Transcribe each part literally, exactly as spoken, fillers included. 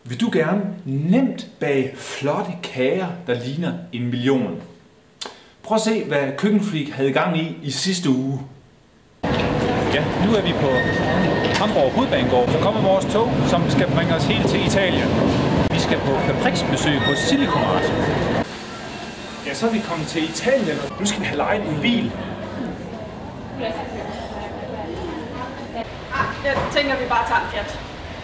Vil du gerne nemt bage flotte kager, der ligner en million? Prøv at se, hvad Køkkenfreak havde gang i i sidste uge. Ja, nu er vi på Hamburg Hovedbanegård. Så kommer vores tog, som skal bringe os helt til Italien. Vi skal på fabriksbesøg hos Silikomart. Ja, så er vi kommet til Italien, og nu skal vi have lejet en bil. Jeg tænker, vi bare tager en Fiat.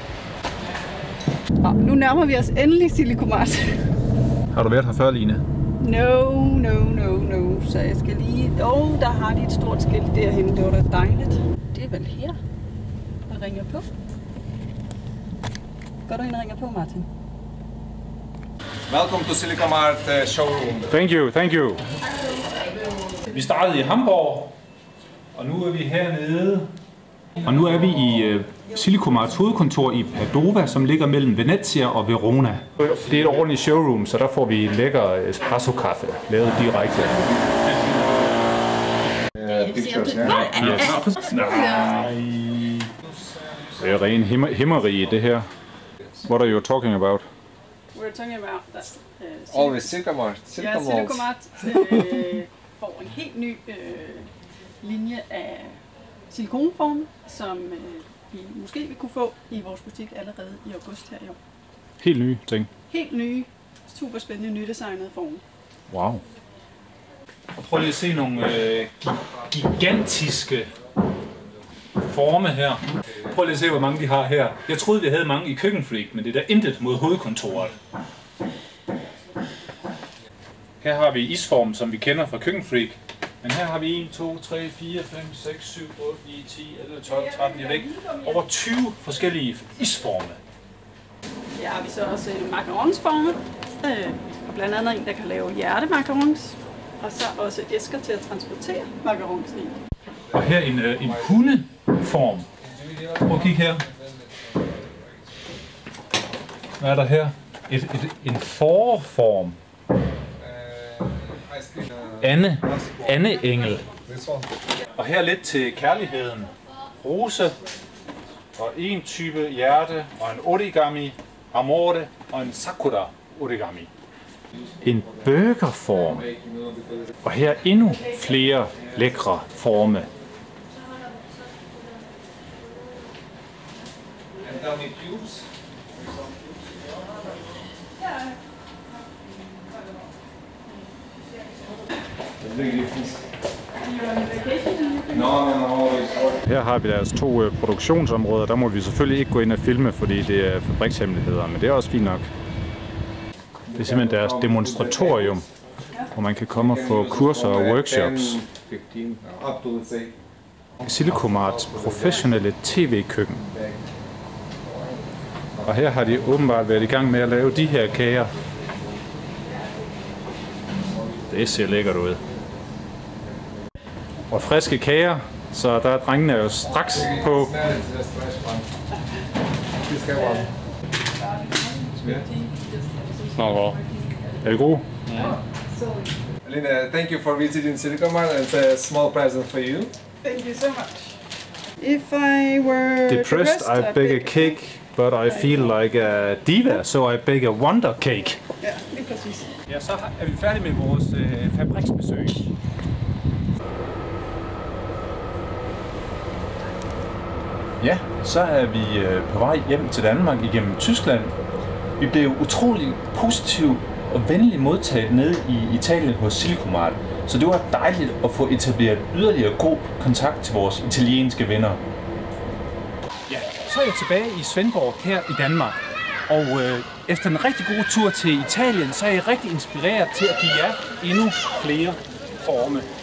Og nu nærmer vi os endelig Silikomart. Har du været her før, Line? No, no, no, no. Så jeg skal lige... Åh, oh, der har de et stort skilt derhenne. Det var da dejligt. Det er vel her, der ringer på. Går du ind og ringer på, Martin? Welcome to Silikomart uh, showroom. Thank you, thank you. Vi startede i Hamburg, og nu er vi hernede. Og nu er vi i uh, Silikomarts hovedkontor i Padova, som ligger mellem Venezia og Verona. Det er et ordentligt showroom, så der får vi lækker espresso-kaffe lavet direkte. Uh, pictures, yeah. Yes. Nej. Det er ren himmer himmeri, det her. What are you talking about? We're talking about that. Uh, Always Silikomart. Ja, Silikomart øh, får en helt ny øh, linje af silikonforme, som øh, vi måske vil kunne få i vores butik allerede i august her i år. Helt nye ting. Helt nye, super spændende, nydesignede former. Wow. Prøv lige at se nogle øh, gigantiske forme her. Prøv lige at se, hvor mange de har her. Jeg troede, vi havde mange i Køkkenfreak, men det er der intet mod hovedkontoret. Her har vi isformen, som vi kender fra Køkkenfreak. Men her har vi en, to, tre, fire, fem, seks, syv, otte, ni, ti, elleve, tolv, tretten, jeg væk. Over tyve forskellige isforme. Her har vi så også macaronsforme. Øh, og blandt andet en, der kan lave hjertemacarons. Og så også æsker til at transportere macarons i. Og her en, øh, en hundeform. Prøv at kigge her. Hvad er der her? Et, et, en forform. Anne. Anne Engel. Og her lidt til kærligheden. Rose. Og en type hjerte. Og en origami. Amore. Og en sakura origami. En burgerform. Og her endnu flere lækre forme. Her har vi deres to uh, produktionsområder. Der må vi selvfølgelig ikke gå ind og filme, fordi det er fabrikshemmeligheder, men det er også fint nok. Det er simpelthen deres demonstratorium, hvor man kan komme og få kurser og workshops. Silikomarts professionelle tv-køkken. Og her har de åbenbart været i gang med at lave de her kager. Det ser lækkert ud. Og friske kager, så der er drengene jo straks på. Nå, er det gode? Alina, thank you for visiting Silikomart, and it's a small present for you. Thank you so much. If I were depressed, I bake a cake, but I feel like a diva, so I bake a wonder cake. Ja, lige præcis. Ja, så er vi færdige med vores øh, fabriksbesøg. Ja, så er vi øh, på vej hjem til Danmark igennem Tyskland. Vi blev utrolig positivt og venligt modtaget nede i Italien hos Silikomart, så det var dejligt at få etableret yderligere god kontakt til vores italienske venner. Ja, så er jeg tilbage i Svendborg her i Danmark, og øh, efter en rigtig god tur til Italien, så er jeg rigtig inspireret til at give jer endnu flere forme.